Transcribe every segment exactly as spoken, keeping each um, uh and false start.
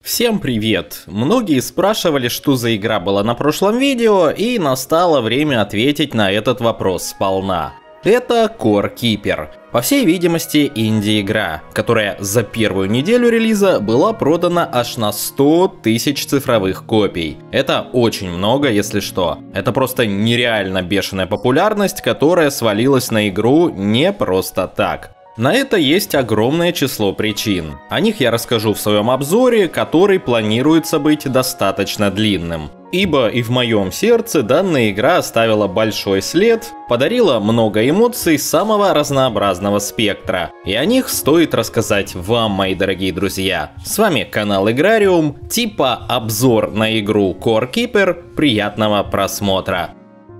Всем привет! Многие спрашивали, что за игра была на прошлом видео, и настало время ответить на этот вопрос сполна. Это Core Keeper. По всей видимости, инди-игра, которая за первую неделю релиза была продана аж на сто тысяч цифровых копий. Это очень много, если что. Это просто нереально бешеная популярность, которая свалилась на игру не просто так. На это есть огромное число причин. О них я расскажу в своем обзоре, который планируется быть достаточно длинным. Ибо и в моем сердце данная игра оставила большой след, подарила много эмоций самого разнообразного спектра. И о них стоит рассказать вам, мои дорогие друзья. С вами канал Играриум, типа обзор на игру Core Keeper. Приятного просмотра!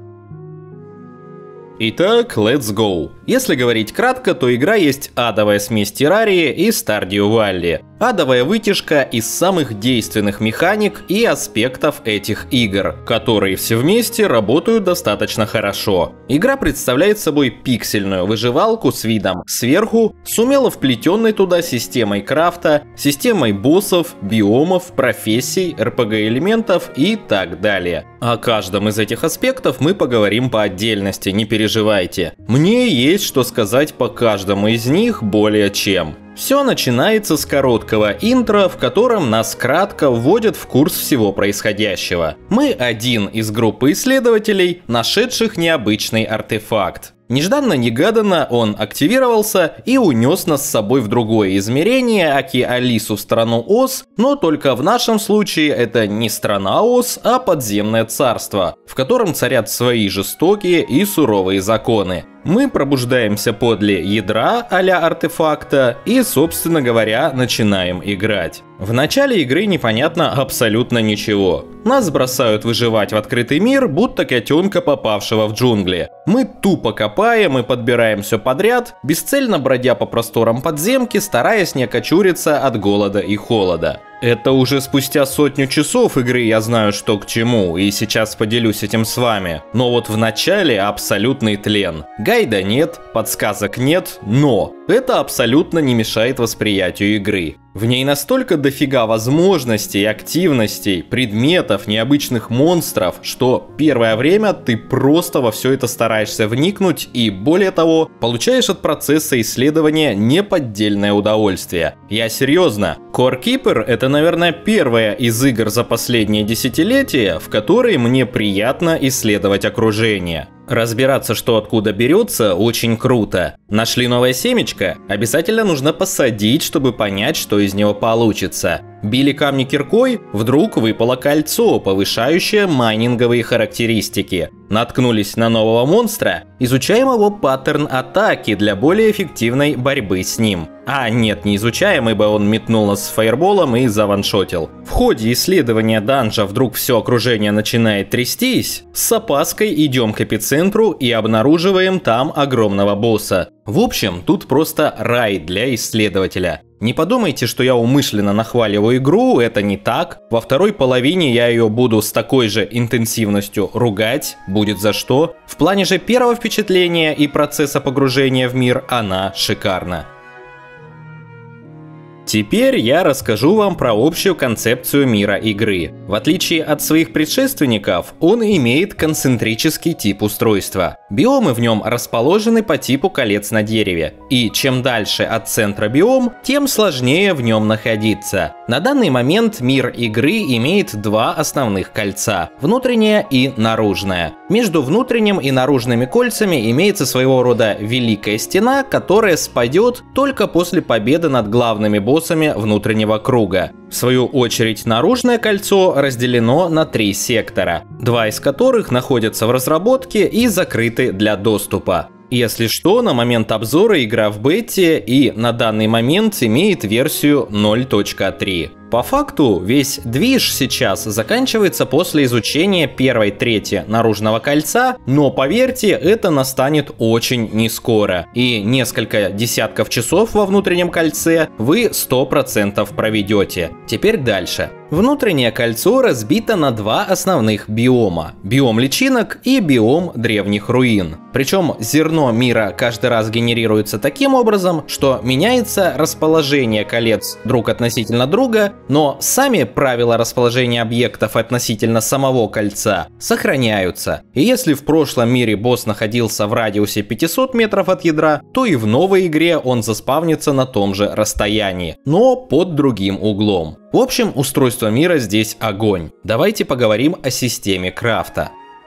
Итак, let's go. Если говорить кратко, то игра есть адовая смесь Террарии и Stardew Valley. Адовая вытяжка из самых действенных механик и аспектов этих игр, которые все вместе работают достаточно хорошо. Игра представляет собой пиксельную выживалку с видом сверху, с умело вплетенной туда системой крафта, системой боссов, биомов, профессий, эр пи джи-элементов и так далее. О каждом из этих аспектов мы поговорим по отдельности, не переживайте. Мне есть что сказать по каждому из них более чем. Все начинается с короткого интро, в котором нас кратко вводят в курс всего происходящего. Мы один из группы исследователей, нашедших необычный артефакт. Нежданно-негаданно он активировался и унес нас с собой в другое измерение, аки Алису в страну Оз, но только в нашем случае это не страна Оз, а подземное царство, в котором царят свои жестокие и суровые законы. Мы пробуждаемся подле ядра а-ля артефакта и, собственно говоря, начинаем играть. В начале игры непонятно абсолютно ничего. Нас бросают выживать в открытый мир, будто котенка, попавшего в джунгли. Мы тупо копаем и подбираем все подряд, бесцельно бродя по просторам подземки, стараясь не окочуриться от голода и холода. Это уже спустя сотню часов игры я знаю, что к чему, и сейчас поделюсь этим с вами. Но вот в начале абсолютный тлен. Гайда нет, подсказок нет, но это абсолютно не мешает восприятию игры. В ней настолько дофига возможностей, активностей, предметов, необычных монстров, что первое время ты просто во все это стараешься вникнуть и, более того, получаешь от процесса исследования неподдельное удовольствие. Я серьезно. Core Keeper — это, наверное, первая из игр за последние десятилетия, в которой мне приятно исследовать окружение. Разбираться, что откуда берется, очень круто. Нашли новое семечко? Обязательно нужно посадить, чтобы понять, что из него получится. Били камни киркой? Вдруг выпало кольцо, повышающее майнинговые характеристики. Наткнулись на нового монстра? Изучаем его паттерн атаки для более эффективной борьбы с ним. А нет, не изучаем, ибо он метнул нас с фаерболом и заваншотил. В ходе исследования данжа вдруг все окружение начинает трястись. С опаской идем к эпицентру и обнаруживаем там огромного босса. В общем, тут просто рай для исследователя. Не подумайте, что я умышленно нахваливаю игру, это не так. Во второй половине я ее буду с такой же интенсивностью ругать, будет за что. В плане же первого впечатления и процесса погружения в мир она шикарна. Теперь я расскажу вам про общую концепцию мира игры. В отличие от своих предшественников, он имеет концентрический тип устройства. Биомы в нем расположены по типу колец на дереве, и чем дальше от центра биом, тем сложнее в нем находиться. На данный момент мир игры имеет два основных кольца – внутреннее и наружное. Между внутренним и наружными кольцами имеется своего рода Великая Стена, которая спадет только после победы над главными боссами внутреннего круга. В свою очередь, наружное кольцо разделено на три сектора, два из которых находятся в разработке и закрыты для доступа. Если что, на момент обзора игра в бете и на данный момент имеет версию ноль точка три. По факту, весь движ сейчас заканчивается после изучения первой трети наружного кольца, но поверьте, это настанет очень нескоро, и несколько десятков часов во внутреннем кольце вы сто процентов проведете. Теперь дальше. Внутреннее кольцо разбито на два основных биома – биом личинок и биом древних руин. Причем зерно мира каждый раз генерируется таким образом, что меняется расположение колец друг относительно друга, но сами правила расположения объектов относительно самого кольца сохраняются. И если в прошлом мире босс находился в радиусе пятисот метров от ядра, то и в новой игре он заспавнится на том же расстоянии, но под другим углом. В общем, устройство мира здесь огонь. Давайте поговорим о системе крафта.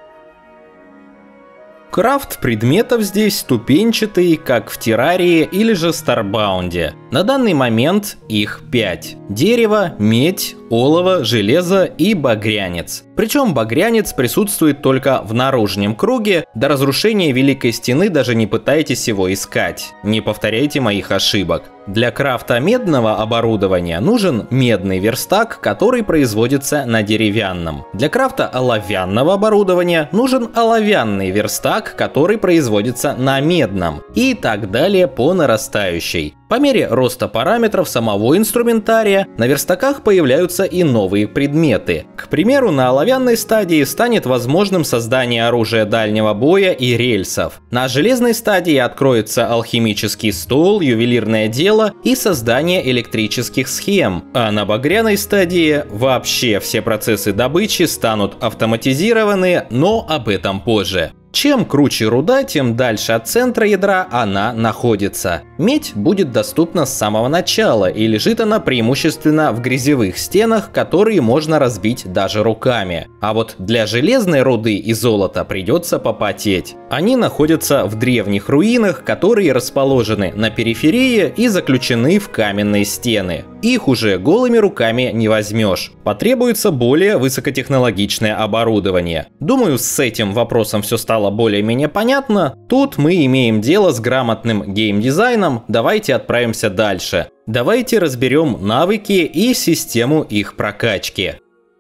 Крафт предметов здесь ступенчатый, как в Террарии или же Старбаунде. На данный момент их пять. Дерево, медь, олово, железо и багрянец. Причем багрянец присутствует только в наружном круге, до разрушения Великой Стены даже не пытайтесь его искать. Не повторяйте моих ошибок. Для крафта медного оборудования нужен медный верстак, который производится на деревянном. Для крафта оловянного оборудования нужен оловянный верстак, который производится на медном. И так далее по нарастающей. По мере роста параметров самого инструментария на верстаках появляются и новые предметы. К примеру, на оловянной стадии станет возможным создание оружия дальнего боя и рельсов. На железной стадии откроется алхимический стол, ювелирное дело и создание электрических схем. А на багряной стадии вообще все процессы добычи станут автоматизированы, но об этом позже. Чем круче руда, тем дальше от центра ядра она находится. Медь будет доступна с самого начала, и лежит она преимущественно в грязевых стенах, которые можно разбить даже руками. А вот для железной руды и золота придется попотеть. Они находятся в древних руинах, которые расположены на периферии и заключены в каменные стены. Их уже голыми руками не возьмешь. Потребуется более высокотехнологичное оборудование. Думаю, с этим вопросом все стало более-менее понятно. Тут мы имеем дело с грамотным геймдизайном. Давайте отправимся дальше. Давайте разберем навыки и систему их прокачки.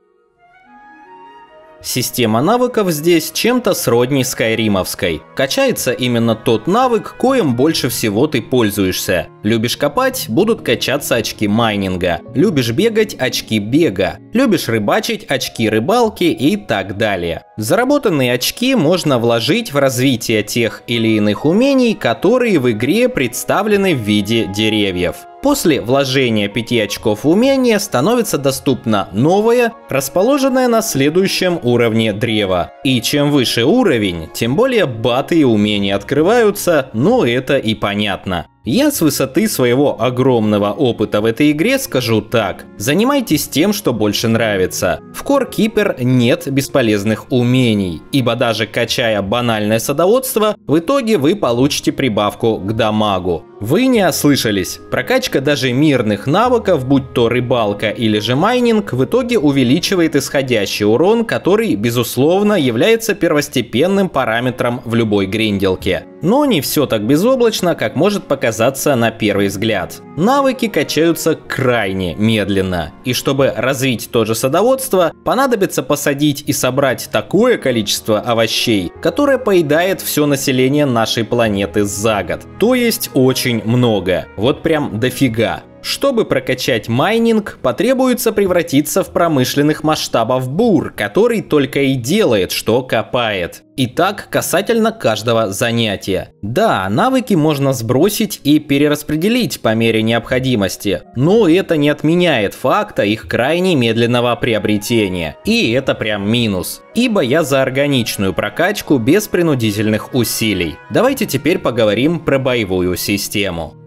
Система навыков здесь чем-то сродни скайримовской. Качается именно тот навык, коим больше всего ты пользуешься. Любишь копать – будут качаться очки майнинга. Любишь бегать – очки бега. Любишь рыбачить – очки рыбалки и так далее. Заработанные очки можно вложить в развитие тех или иных умений, которые в игре представлены в виде деревьев. После вложения пяти очков умения становится доступно новое, расположенное на следующем уровне древа. И чем выше уровень, тем более баты и умения открываются, но это и понятно. Я с высоты своего огромного опыта в этой игре скажу так: занимайтесь тем, что больше нравится. В Core Keeper нет бесполезных умений, ибо даже качая банальное садоводство, в итоге вы получите прибавку к дамагу. Вы не ослышались, прокачка даже мирных навыков, будь то рыбалка или же майнинг, в итоге увеличивает исходящий урон, который, безусловно, является первостепенным параметром в любой гринделке. Но не все так безоблачно, как может показаться на первый взгляд. Навыки качаются крайне медленно, и чтобы развить то же садоводство, понадобится посадить и собрать такое количество овощей, которое поедает все население нашей планеты за год. То есть очень много, вот прям дофига. Чтобы прокачать майнинг, потребуется превратиться в промышленных масштабов бур, который только и делает, что копает. И так касательно каждого занятия. Да, навыки можно сбросить и перераспределить по мере необходимости, но это не отменяет факта их крайне медленного приобретения. И это прям минус. Ибо я за органичную прокачку без принудительных усилий. Давайте теперь поговорим про боевую систему.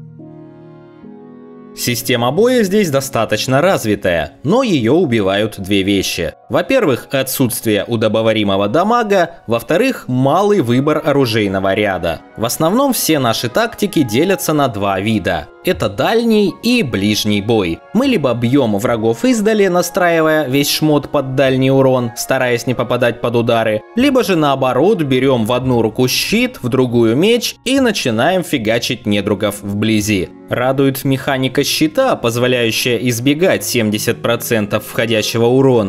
Система боя здесь достаточно развитая, но ее убивают две вещи. Во-первых, отсутствие удобоваримого дамага, во-вторых, малый выбор оружейного ряда. В основном все наши тактики делятся на два вида. Это дальний и ближний бой. Мы либо бьем врагов издали, настраивая весь шмот под дальний урон, стараясь не попадать под удары, либо же наоборот берем в одну руку щит, в другую меч и начинаем фигачить недругов вблизи. Радует механика щита, позволяющая избегать семьдесят процентов входящего урона, но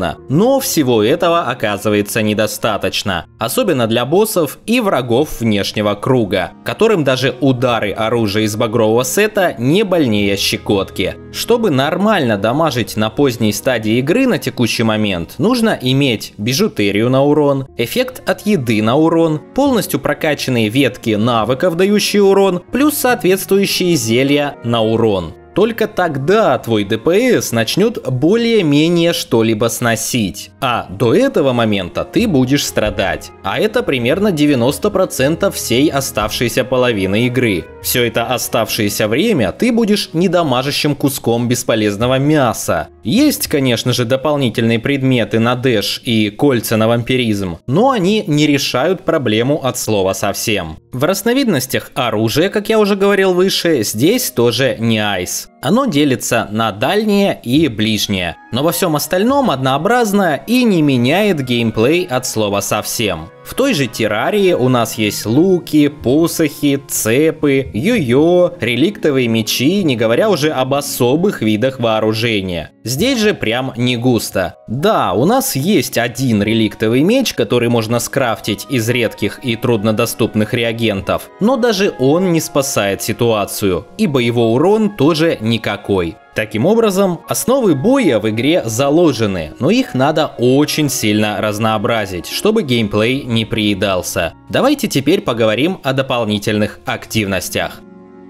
Но всего этого оказывается недостаточно, особенно для боссов и врагов внешнего круга, которым даже удары оружия из багрового сета не больнее щекотки. Чтобы нормально дамажить на поздней стадии игры на текущий момент, нужно иметь бижутерию на урон, эффект от еды на урон, полностью прокачанные ветки навыков, дающие урон, плюс соответствующие зелья на урон. Только тогда твой ДПС начнет более-менее что-либо сносить, а до этого момента ты будешь страдать. А это примерно девяносто процентов всей оставшейся половины игры. Все это оставшееся время ты будешь недамажащим куском бесполезного мяса. Есть, конечно же, дополнительные предметы на дэш и кольца на вампиризм, но они не решают проблему от слова совсем. В разновидностях оружия, как я уже говорил выше, здесь тоже не айс. Оно делится на дальнее и ближнее, но во всем остальном однообразно и не меняет геймплей от слова совсем. В той же террарии у нас есть луки, посохи, цепы, йо-йо, реликтовые мечи, не говоря уже об особых видах вооружения. Здесь же прям не густо. Да, у нас есть один реликтовый меч, который можно скрафтить из редких и труднодоступных реагентов, но даже он не спасает ситуацию, ибо его урон тоже никакой. Таким образом, основы боя в игре заложены, но их надо очень сильно разнообразить, чтобы геймплей не приедался. Давайте теперь поговорим о дополнительных активностях.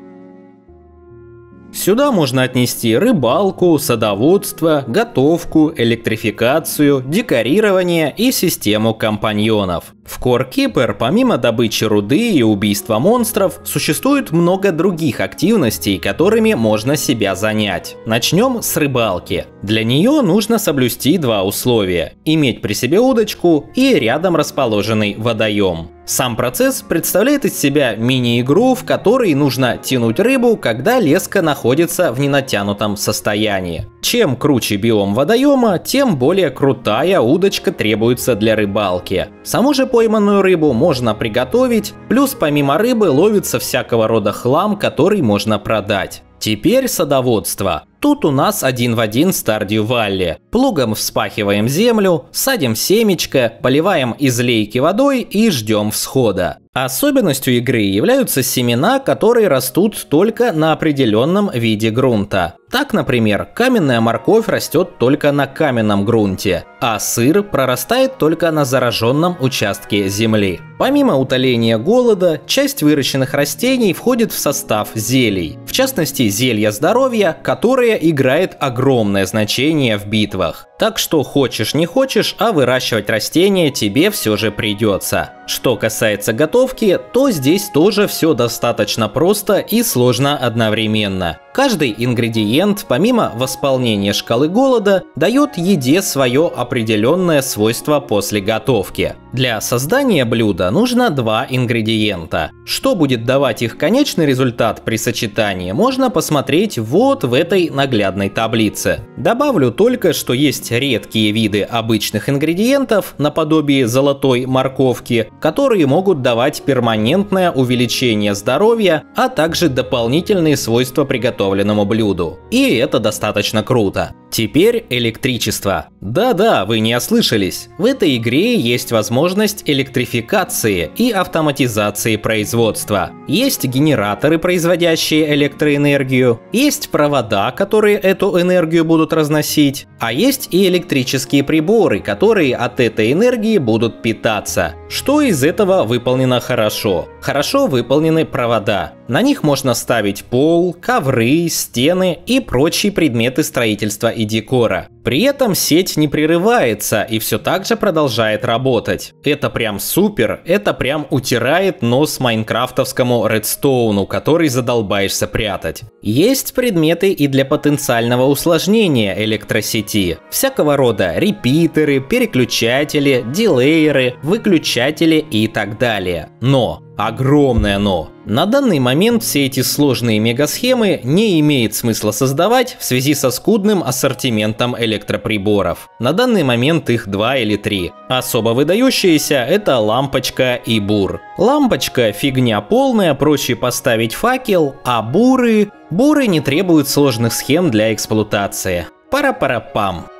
Сюда можно отнести рыбалку, садоводство, готовку, электрификацию, декорирование и систему компаньонов. В Core Keeper помимо добычи руды и убийства монстров существует много других активностей, которыми можно себя занять. Начнем с рыбалки. Для нее нужно соблюсти два условия: иметь при себе удочку и рядом расположенный водоем. Сам процесс представляет из себя мини-игру, в которой нужно тянуть рыбу, когда леска находится в ненатянутом состоянии. Чем круче биом водоема, тем более крутая удочка требуется для рыбалки. Саму же пойманную рыбу можно приготовить, плюс помимо рыбы ловится всякого рода хлам, который можно продать. Теперь садоводство. Тут у нас один в один Stardew Valley. Плугом вспахиваем землю, садим семечко, поливаем из лейки водой и ждем всхода. Особенностью игры являются семена, которые растут только на определенном виде грунта. Так, например, каменная морковь растет только на каменном грунте, а сыр прорастает только на зараженном участке земли. Помимо утоления голода, часть выращенных растений входит в состав зелий, в частности зелья здоровья, которое играет огромное значение в битвах. Так что хочешь не хочешь, а выращивать растения тебе все же придется. Что касается готовки, то здесь тоже все достаточно просто и сложно одновременно. Каждый ингредиент, помимо восполнения шкалы голода, дает еде свое определенное свойство после готовки. Для создания блюда нужно два ингредиента. Что будет давать их конечный результат при сочетании, можно посмотреть вот в этой наглядной таблице. Добавлю только, что есть редкие виды обычных ингредиентов, наподобие золотой морковки, которые могут давать перманентное увеличение здоровья, а также дополнительные свойства приготовленному блюду. И это достаточно круто. Теперь электричество. Да-да, вы не ослышались. В этой игре есть возможность электрификации и автоматизации производства. Есть генераторы, производящие электроэнергию, есть провода, которые эту энергию будут разносить, а есть и электрические приборы, которые от этой энергии будут питаться. Что из этого выполнено хорошо? Хорошо выполнены провода. На них можно ставить пол, ковры, стены и прочие предметы строительства и декора. При этом сеть не прерывается и все так же продолжает работать. Это прям супер, это прям утирает нос майнкрафтовскому редстоуну, который задолбаешься прятать. Есть предметы и для потенциального усложнения электросети. Всякого рода репитеры, переключатели, дилейеры, выключатели и так далее. Но... огромное но. На данный момент все эти сложные мегасхемы не имеет смысла создавать в связи со скудным ассортиментом электроприборов. На данный момент их два или три. Особо выдающиеся это лампочка и бур. Лампочка фигня полная, проще поставить факел, а буры... буры не требуют сложных схем для эксплуатации. Пара-пара-пам.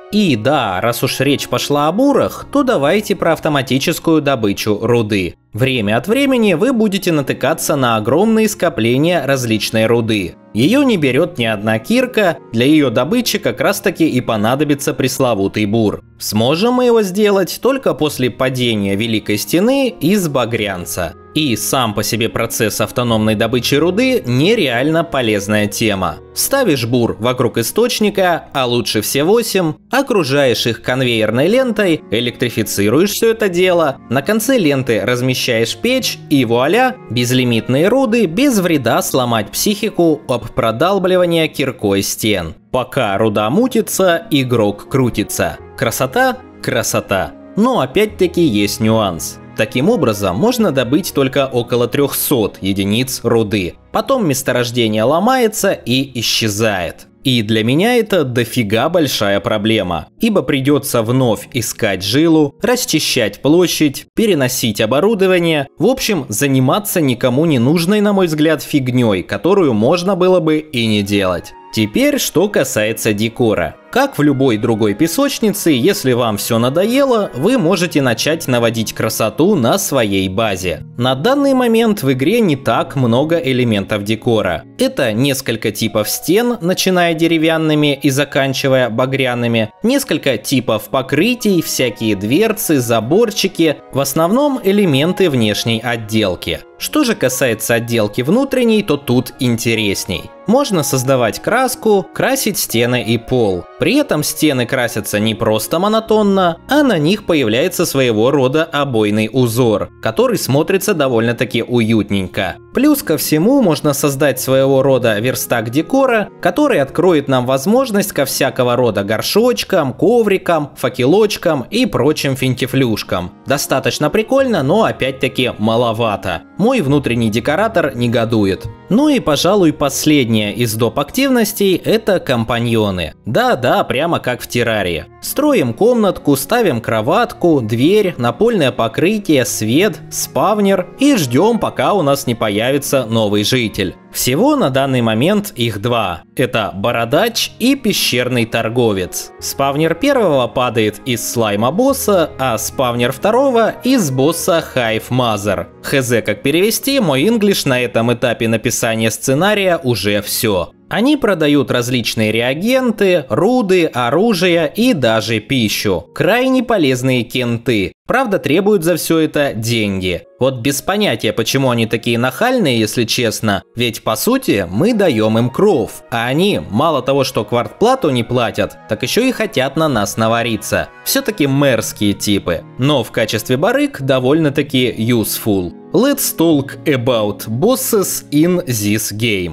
И да, раз уж речь пошла о бурах, то давайте про автоматическую добычу руды. Время от времени вы будете натыкаться на огромные скопления различной руды. Ее не берет ни одна кирка, для ее добычи как раз таки и понадобится пресловутый бур. Сможем мы его сделать только после падения Великой Стены из Багрянца. И сам по себе процесс автономной добычи руды нереально полезная тема. Ставишь бур вокруг источника, а лучше все восемь, окружаешь их конвейерной лентой, электрифицируешь все это дело, на конце ленты размещаешь печь и вуаля, безлимитные руды без вреда сломать психику об продалбливании киркой стен. Пока руда мутится, игрок крутится. Красота? Красота. Но опять-таки есть нюанс. Таким образом, можно добыть только около трёхсот единиц руды. Потом месторождение ломается и исчезает. И для меня это дофига большая проблема, ибо придется вновь искать жилу, расчищать площадь, переносить оборудование, в общем, заниматься никому не нужной, на мой взгляд, фигней, которую можно было бы и не делать. Теперь, что касается декора. Как в любой другой песочнице, если вам все надоело, вы можете начать наводить красоту на своей базе. На данный момент в игре не так много элементов декора. Это несколько типов стен, начиная деревянными и заканчивая багряными, несколько типов покрытий, всякие дверцы, заборчики, в основном элементы внешней отделки. Что же касается отделки внутренней, то тут интересней. Можно создавать краску, красить стены и пол. При этом стены красятся не просто монотонно, а на них появляется своего рода обойный узор, который смотрится довольно-таки уютненько. Плюс ко всему можно создать своего рода верстак декора, который откроет нам возможность ко всякого рода горшочкам, коврикам, факелочкам и прочим финтифлюшкам. Достаточно прикольно, но опять-таки маловато. Мой внутренний декоратор негодует. Ну и, пожалуй, последняя из доп. Активностей – это компаньоны. Да-да, прямо как в террарии. Строим комнатку, ставим кроватку, дверь, напольное покрытие, свет, спавнер и ждем, пока у нас не появится новый житель. Всего на данный момент их два. Это Бородач и Пещерный Торговец. Спавнер первого падает из слайма босса, а спавнер второго из босса Hive Mother. Хз как перевести, мой инглиш на этом этапе написания сценария уже все. Они продают различные реагенты, руды, оружие и даже пищу. Крайне полезные кенты. Правда, требуют за все это деньги. Вот без понятия, почему они такие нахальные, если честно. Ведь по сути мы даем им кров, а они мало того, что квартплату не платят, так еще и хотят на нас навариться. Все-таки мэрские типы. Но в качестве барыг довольно-таки useful. Let's talk about bosses in this game.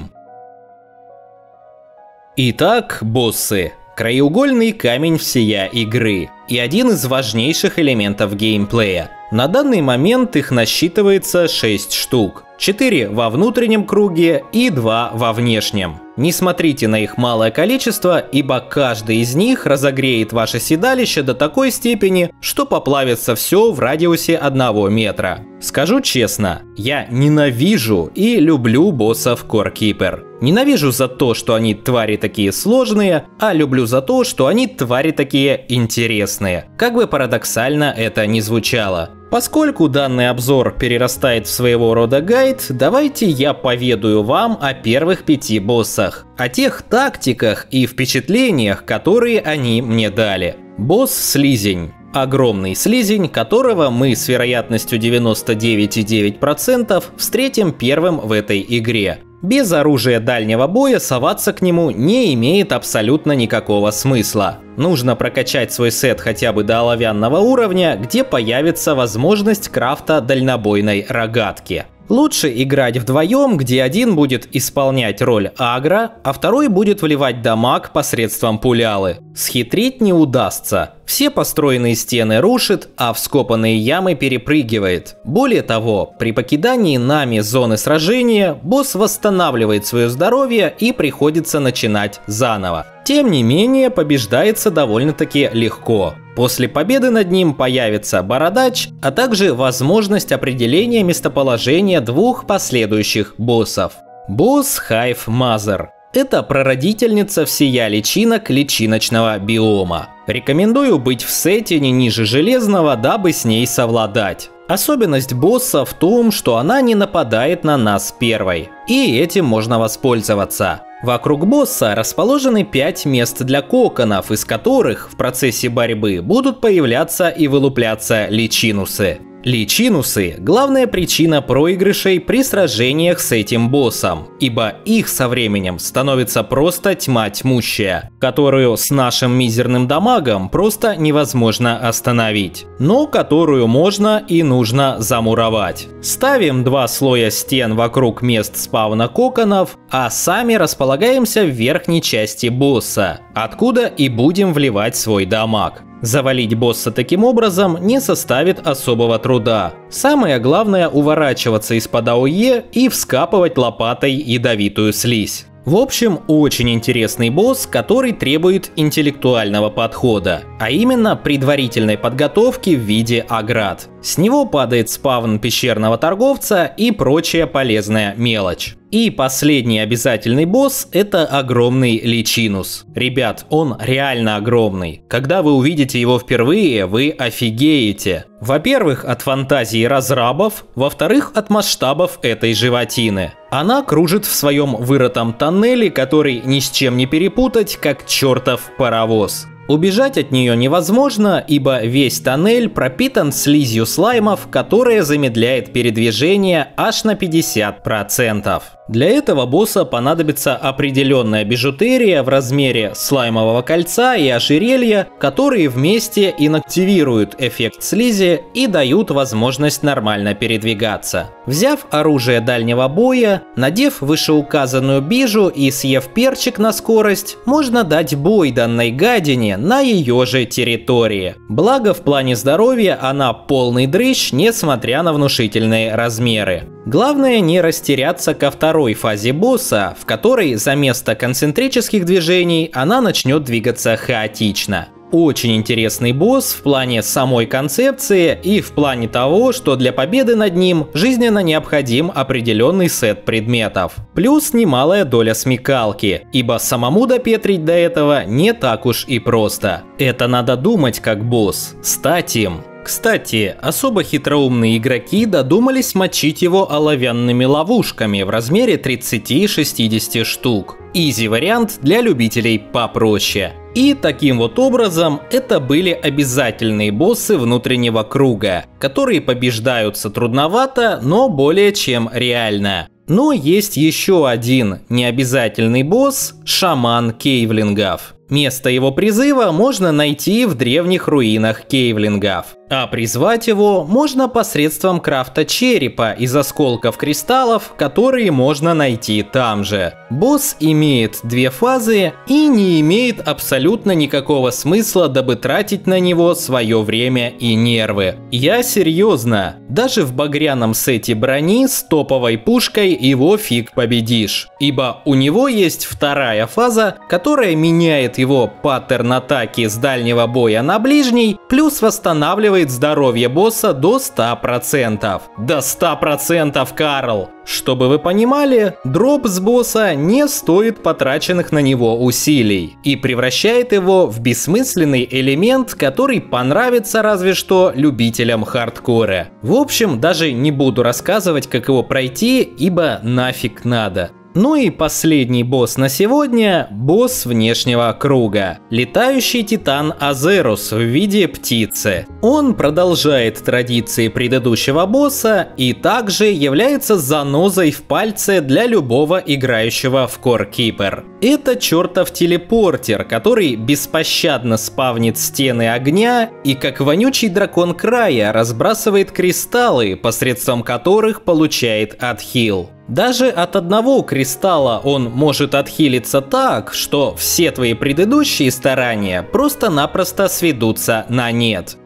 Итак, боссы. Краеугольный камень всея игры и один из важнейших элементов геймплея. На данный момент их насчитывается шесть штук. четыре во внутреннем круге и два во внешнем. Не смотрите на их малое количество, ибо каждый из них разогреет ваше седалище до такой степени, что поплавится все в радиусе одного метра. Скажу честно, я ненавижу и люблю боссов Core Keeper. Ненавижу за то, что они твари такие сложные, а люблю за то, что они твари такие интересные. Как бы парадоксально это ни звучало. Поскольку данный обзор перерастает в своего рода гайд, давайте я поведаю вам о первых пяти боссах, о тех тактиках и впечатлениях, которые они мне дали. Босс Слизень. Огромный слизень, которого мы с вероятностью девяносто девять и девять десятых процента встретим первым в этой игре. Без оружия дальнего боя соваться к нему не имеет абсолютно никакого смысла. Нужно прокачать свой сет хотя бы до оловянного уровня, где появится возможность крафта дальнобойной рогатки. Лучше играть вдвоем, где один будет исполнять роль агро, а второй будет вливать дамаг посредством пулялы. Схитрить не удастся. Все построенные стены рушит, а вскопанные ямы перепрыгивает. Более того, при покидании нами зоны сражения, босс восстанавливает свое здоровье и приходится начинать заново. Тем не менее, побеждается довольно-таки легко. После победы над ним появится Бородач, а также возможность определения местоположения двух последующих боссов. Босс Hive Mother. Это прародительница всея личинок личиночного биома. Рекомендую быть в сете не ниже железного, дабы с ней совладать. Особенность босса в том, что она не нападает на нас первой, и этим можно воспользоваться. Вокруг босса расположены пять мест для коконов, из которых в процессе борьбы будут появляться и вылупляться личинусы. Личинусы – главная причина проигрышей при сражениях с этим боссом, ибо их со временем становится просто тьма тьмущая, которую с нашим мизерным дамагом просто невозможно остановить, но которую можно и нужно замуровать. Ставим два слоя стен вокруг мест спавна коконов, а сами располагаемся в верхней части босса, откуда и будем вливать свой дамаг. Завалить босса таким образом не составит особого труда. Самое главное — уворачиваться из-под АОЕ и вскапывать лопатой ядовитую слизь. В общем, очень интересный босс, который требует интеллектуального подхода, а именно предварительной подготовки в виде оград. С него падает спавн пещерного торговца и прочая полезная мелочь. И последний обязательный босс — это огромный личинус. Ребят, он реально огромный. Когда вы увидите его впервые, вы офигеете. Во-первых, от фантазии разрабов, во-вторых, от масштабов этой животины. Она кружит в своем вырытом тоннеле, который ни с чем не перепутать, как чертов паровоз. Убежать от нее невозможно, ибо весь тоннель пропитан слизью слаймов, которая замедляет передвижение аж на пятьдесят процентов. Для этого босса понадобится определенная бижутерия в размере слаймового кольца и ожерелья, которые вместе инактивируют эффект слизи и дают возможность нормально передвигаться. Взяв оружие дальнего боя, надев вышеуказанную бижу и съев перчик на скорость, можно дать бой данной гадине на ее же территории. Благо в плане здоровья она полный дрыщ, несмотря на внушительные размеры. Главное не растеряться ко второй фазе босса, в которой за место концентрических движений она начнет двигаться хаотично. Очень интересный босс в плане самой концепции и в плане того, что для победы над ним жизненно необходим определенный сет предметов. Плюс немалая доля смекалки, ибо самому допетрить до этого не так уж и просто. Это надо думать как босс, стать им. Кстати, особо хитроумные игроки додумались мочить его оловянными ловушками в размере тридцати-шестидесяти штук. Изи вариант для любителей попроще. И таким вот образом это были обязательные боссы внутреннего круга, которые побеждаются трудновато, но более чем реально. Но есть еще один необязательный босс – шаман кейвлингов. Место его призыва можно найти в древних руинах кейвлингов, а призвать его можно посредством крафта черепа из осколков кристаллов, которые можно найти там же. Босс имеет две фазы и не имеет абсолютно никакого смысла, дабы тратить на него свое время и нервы. Я серьезно, даже в багряном сете брони с топовой пушкой его фиг победишь, ибо у него есть вторая фаза, которая меняет его паттерн атаки с дальнего боя на ближний, плюс восстанавливает здоровье босса до ста процентов. До ста процентов, Карл! Чтобы вы понимали, дроп с босса не стоит потраченных на него усилий и превращает его в бессмысленный элемент, который понравится разве что любителям хардкора. В общем, даже не буду рассказывать, как его пройти, ибо нафиг надо. Ну и последний босс на сегодня – босс внешнего круга. Летающий титан Азерус в виде птицы. Он продолжает традиции предыдущего босса и также является занозой в пальце для любого играющего в Core Keeper. Это чертов телепортер, который беспощадно спавнит стены огня и как вонючий дракон края разбрасывает кристаллы, посредством которых получает отхил. Даже от одного кристалла он может отхилиться так, что все твои предыдущие старания просто-напросто сведутся на нет.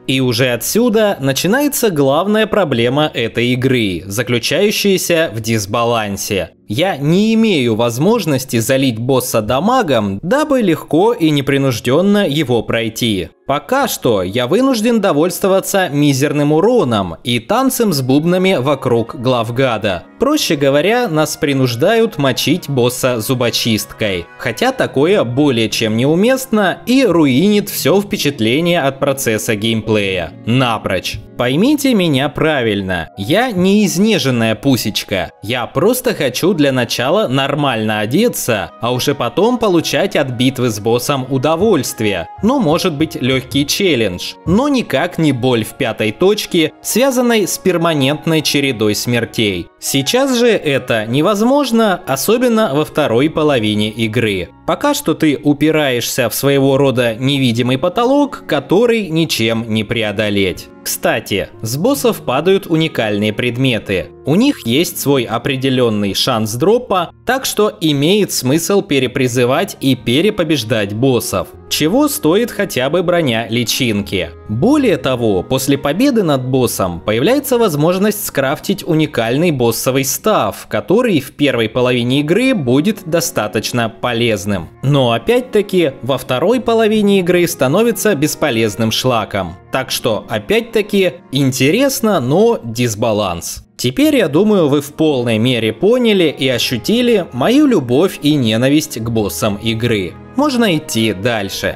И уже отсюда начинается главная проблема этой игры, заключающаяся в дисбалансе. Я не имею возможности залить босса дамагом, дабы легко и непринужденно его пройти. Пока что я вынужден довольствоваться мизерным уроном и танцем с бубнами вокруг главгада. Проще говоря, нас принуждают мочить босса зубочисткой. Хотя такое более чем неуместно и руинит все впечатление от процесса геймплея. Напрочь. Поймите меня правильно, я не изнеженная пусечка, я просто хочу для начала нормально одеться, а уже потом получать от битвы с боссом удовольствие, ну может быть легкий челлендж, но никак не боль в пятой точке, связанной с перманентной чередой смертей. Сейчас же это невозможно, особенно во второй половине игры. Пока что ты упираешься в своего рода невидимый потолок, который ничем не преодолеть. Кстати, с боссов падают уникальные предметы. У них есть свой определенный шанс дропа, так что имеет смысл перепризывать и перепобеждать боссов. Чего стоит хотя бы броня личинки. Более того, после победы над боссом появляется возможность скрафтить уникальный боссовый став, который в первой половине игры будет достаточно полезным. Но опять-таки во второй половине игры становится бесполезным шлаком. Так что опять-таки интересно, но дисбаланс. Теперь, я думаю, вы в полной мере поняли и ощутили мою любовь и ненависть к боссам игры. Можно идти дальше.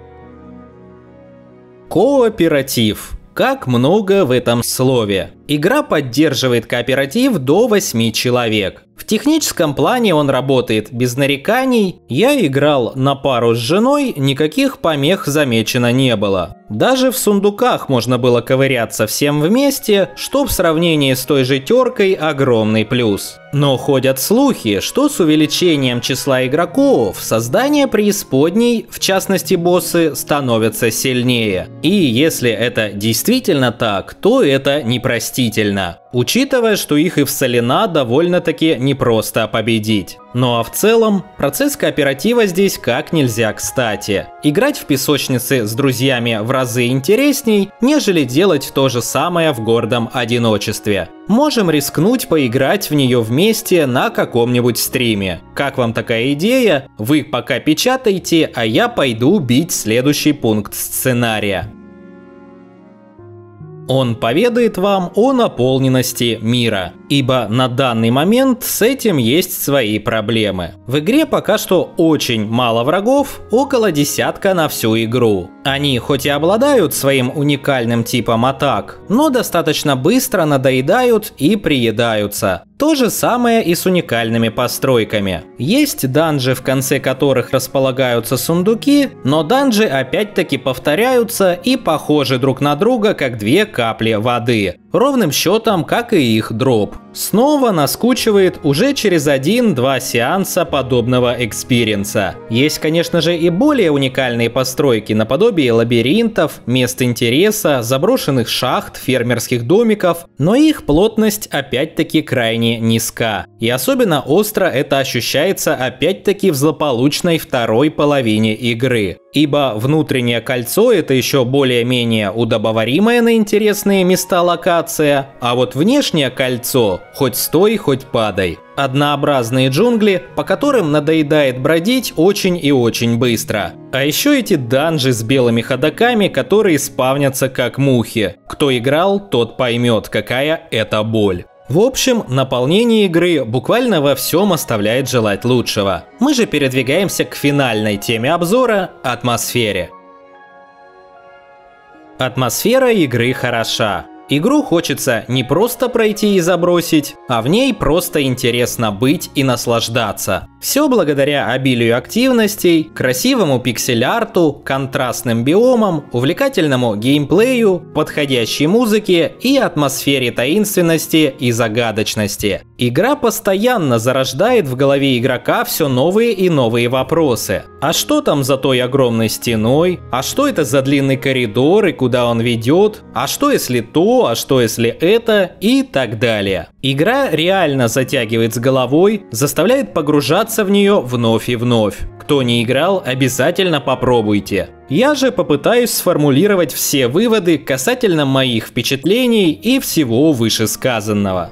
Кооператив. Как много в этом слове. Игра поддерживает кооператив до восьми человек. В техническом плане он работает без нареканий. Я играл на пару с женой, никаких помех замечено не было. Даже в сундуках можно было ковыряться всем вместе, что в сравнении с той же теркой огромный плюс. Но ходят слухи, что с увеличением числа игроков создания преисподней, в частности боссы, становятся сильнее. И если это действительно так, то это непростительно. Учитывая, что их и в Солена довольно-таки непросто победить. Ну а в целом, процесс кооператива здесь как нельзя кстати. Играть в песочнице с друзьями в разы интересней, нежели делать то же самое в гордом одиночестве. Можем рискнуть поиграть в нее вместе на каком-нибудь стриме. Как вам такая идея? Вы пока печатайте, а я пойду бить следующий пункт сценария. Он поведает вам о наполненности мира, ибо на данный момент с этим есть свои проблемы. В игре пока что очень мало врагов, около десятка на всю игру. Они хоть и обладают своим уникальным типом атак, но достаточно быстро надоедают и приедаются. То же самое и с уникальными постройками. Есть данжи, в конце которых располагаются сундуки, но данжи опять-таки повторяются и похожи друг на друга, как две капли воды. Ровным счетом, как и их дроп. Снова наскучивает уже через один-два сеанса подобного экспириенса. Есть, конечно же, и более уникальные постройки, наподобие лабиринтов, мест интереса, заброшенных шахт, фермерских домиков, но их плотность опять-таки крайне низка. И особенно остро это ощущается опять-таки в злополучной второй половине игры. Ибо внутреннее кольцо — это еще более-менее удобоваримая на интересные места локация, а вот внешнее кольцо хоть стой, хоть падай. Однообразные джунгли, по которым надоедает бродить очень и очень быстро. А еще эти данжи с белыми ходоками, которые спавнятся как мухи. Кто играл, тот поймет, какая это боль. В общем, наполнение игры буквально во всем оставляет желать лучшего. Мы же передвигаемся к финальной теме обзора – атмосфере. Атмосфера игры хороша. Игру хочется не просто пройти и забросить, а в ней просто интересно быть и наслаждаться. Все благодаря обилию активностей, красивому пиксель-арту, контрастным биомам, увлекательному геймплею, подходящей музыке и атмосфере таинственности и загадочности. Игра постоянно зарождает в голове игрока все новые и новые вопросы. А что там за той огромной стеной? А что это за длинный коридор и куда он ведет? А что если то? А что если это? И так далее. Игра реально затягивает с головой, заставляет погружаться в нее вновь и вновь. Кто не играл, обязательно попробуйте. Я же попытаюсь сформулировать все выводы касательно моих впечатлений и всего вышесказанного.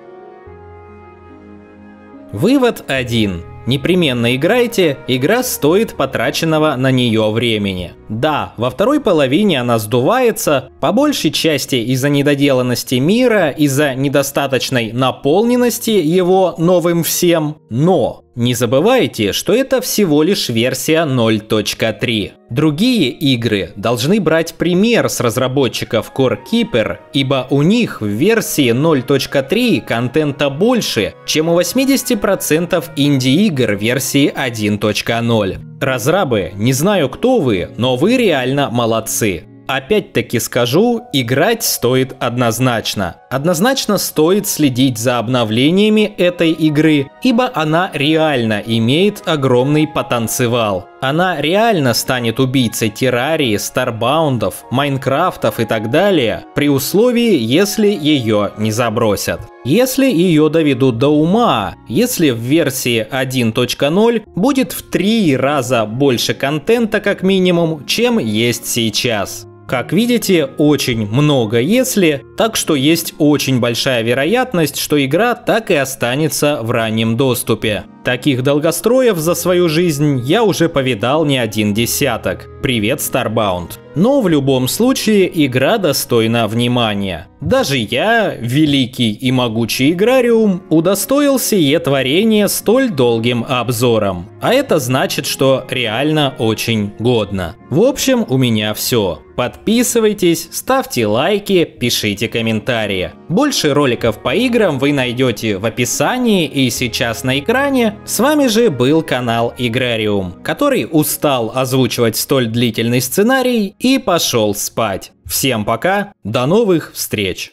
Вывод один. Непременно играйте, игра стоит потраченного на нее времени. Да, во второй половине она сдувается, по большей части из-за недоделанности мира, из-за недостаточной наполненности его новым всем, но не забывайте, что это всего лишь версия ноль точка три. Другие игры должны брать пример с разработчиков Core Keeper, ибо у них в версии ноль точка три контента больше, чем у восьмидесяти процентов инди-игр версии один точка ноль. Разрабы, не знаю кто вы, но вы реально молодцы. Опять-таки скажу, играть стоит однозначно. Однозначно стоит следить за обновлениями этой игры, ибо она реально имеет огромный потенциал. Она реально станет убийцей Террарии, Старбаундов, Майнкрафтов и так далее, при условии, если ее не забросят. Если ее доведут до ума, если в версии один точка ноль будет в три раза больше контента как минимум, чем есть сейчас. Как видите, очень много если, так что есть очень большая вероятность, что игра так и останется в раннем доступе. Таких долгостроев за свою жизнь я уже повидал не один десяток. Привет, Starbound. Но в любом случае игра достойна внимания. Даже я, великий и могучий играриум, удостоил сие творение столь долгим обзором. А это значит, что реально очень годно. В общем, у меня все. Подписывайтесь, ставьте лайки, пишите комментарии. Больше роликов по играм вы найдете в описании и сейчас на экране. С вами же был канал Играриум, который устал озвучивать столь длительный сценарий и пошел спать. Всем пока, до новых встреч!